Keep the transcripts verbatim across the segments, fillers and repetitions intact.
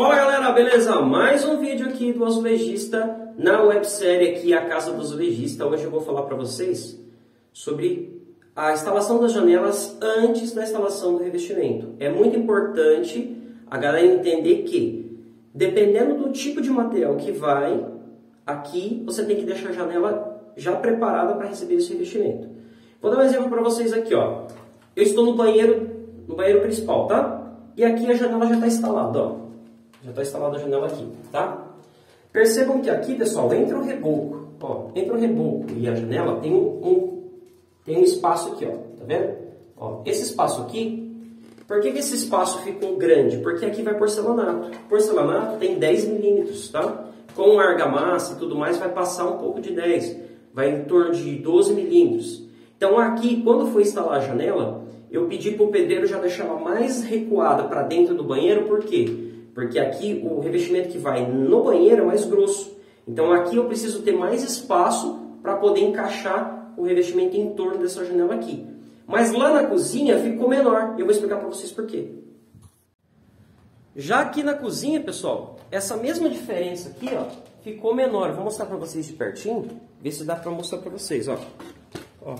Fala galera, beleza? Mais um vídeo aqui do Azulejista na websérie aqui A Casa do Azulejista. Hoje eu vou falar para vocês sobre a instalação das janelas antes da instalação do revestimento. É muito importante a galera entender que, dependendo do tipo de material que vai, aqui você tem que deixar a janela já preparada para receber esse revestimento. Vou dar um exemplo para vocês aqui, ó. Eu estou no banheiro, no banheiro principal, tá? E aqui a janela já está instalada, ó. Já está instalada a janela aqui, tá? Percebam que aqui, pessoal, entre o reboco, ó, entre o reboco e a janela tem um, um, tem um espaço aqui, ó, tá vendo? Ó, esse espaço aqui, por que, que esse espaço ficou grande? Porque aqui vai porcelanato. Porcelanato tem dez milímetros, tá? Com argamassa e tudo mais, vai passar um pouco de dez, vai em torno de doze milímetros. Então aqui, quando for instalar a janela, eu pedi para o pedreiro já deixar ela mais recuada para dentro do banheiro, por quê? Porque aqui o revestimento que vai no banheiro é mais grosso. Então aqui eu preciso ter mais espaço para poder encaixar o revestimento em torno dessa janela aqui. Mas lá na cozinha ficou menor. Eu vou explicar para vocês por quê. Já aqui na cozinha, pessoal, essa mesma diferença aqui, ó, ficou menor. Eu vou mostrar para vocês de pertinho, ver se dá para mostrar para vocês, ó. Ó.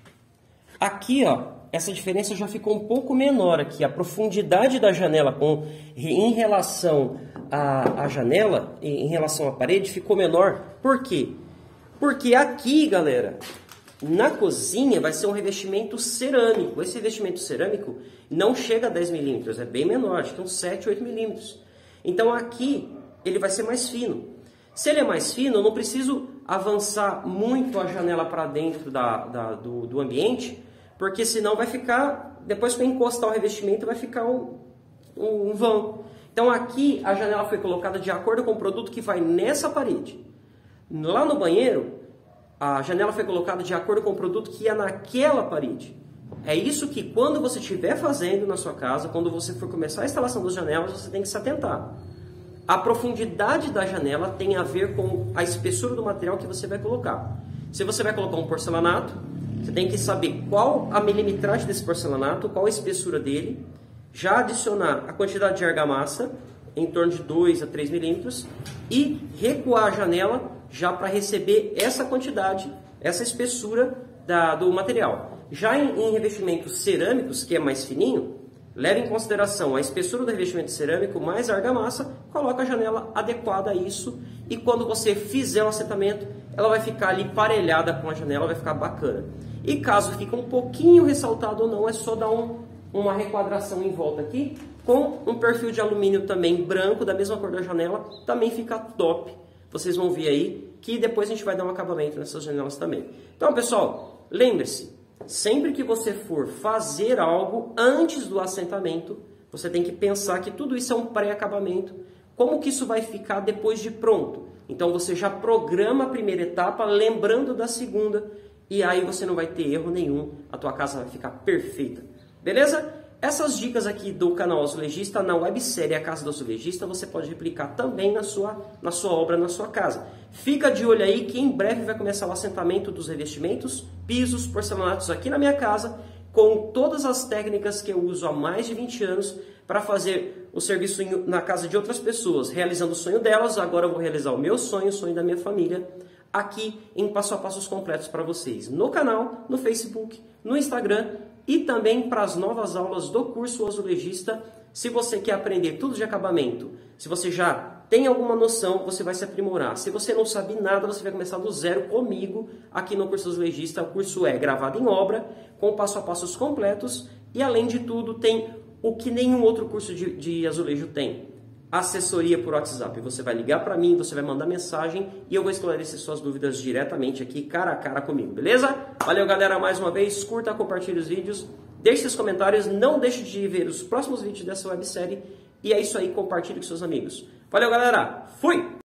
Aqui, ó, essa diferença já ficou um pouco menor aqui. A profundidade da janela com, em relação à, à janela, em relação à parede, ficou menor. Por quê? Porque aqui, galera, na cozinha vai ser um revestimento cerâmico. Esse revestimento cerâmico não chega a dez milímetros, é bem menor, acho que uns sete, oito milímetros. Então aqui ele vai ser mais fino. Se ele é mais fino, eu não preciso avançar muito a janela para dentro da, da, do, do ambiente, porque senão vai ficar, depois que eu encostar o revestimento, vai ficar um, um, um vão. Então aqui a janela foi colocada de acordo com o produto que vai nessa parede. Lá no banheiro, a janela foi colocada de acordo com o produto que ia naquela parede. É isso que quando você estiver fazendo na sua casa, quando você for começar a instalação das janelas, você tem que se atentar. A profundidade da janela tem a ver com a espessura do material que você vai colocar. Se você vai colocar um porcelanato, você tem que saber qual a milimetragem desse porcelanato, qual a espessura dele, já adicionar a quantidade de argamassa, em torno de dois a três milímetros, e recuar a janela já para receber essa quantidade, essa espessura da, do material. Já em, em revestimentos cerâmicos, que é mais fininho, leve em consideração a espessura do revestimento cerâmico mais a argamassa, coloca a janela adequada a isso, e quando você fizer o assentamento, ela vai ficar ali parelhada com a janela, vai ficar bacana. E caso fique um pouquinho ressaltado ou não, é só dar um, uma requadração em volta aqui, com um perfil de alumínio também branco, da mesma cor da janela, também fica top. Vocês vão ver aí que depois a gente vai dar um acabamento nessas janelas também. Então, pessoal, lembre-se, sempre que você for fazer algo antes do assentamento, você tem que pensar que tudo isso é um pré-acabamento. Como que isso vai ficar depois de pronto? Então você já programa a primeira etapa, lembrando da segunda, e aí você não vai ter erro nenhum, a tua casa vai ficar perfeita. Beleza? Essas dicas aqui do canal Azulejista, na websérie A Casa do Azulejista, você pode replicar também na sua, na sua obra, na sua casa. Fica de olho aí que em breve vai começar o assentamento dos revestimentos, pisos, porcelanatos aqui na minha casa, com todas as técnicas que eu uso há mais de vinte anos para fazer o serviço na casa de outras pessoas, realizando o sonho delas. Agora eu vou realizar o meu sonho, o sonho da minha família, aqui em passo a passos completos para vocês, no canal, no Facebook, no Instagram e também para as novas aulas do curso Azulejista. Se você quer aprender tudo de acabamento, se você já tem alguma noção, você vai se aprimorar. Se você não sabe nada, você vai começar do zero comigo aqui no curso Azulejista. O curso é gravado em obra, com passo a passos completos e, além de tudo, tem o que nenhum outro curso de, de azulejo tem. Assessoria por WhatsApp. Você vai ligar para mim, você vai mandar mensagem e eu vou esclarecer suas dúvidas diretamente aqui, cara a cara comigo, beleza? Valeu, galera, mais uma vez. Curta, compartilhe os vídeos, deixe seus comentários, não deixe de ver os próximos vídeos dessa websérie. E é isso aí, compartilhe com seus amigos. Valeu, galera. Fui!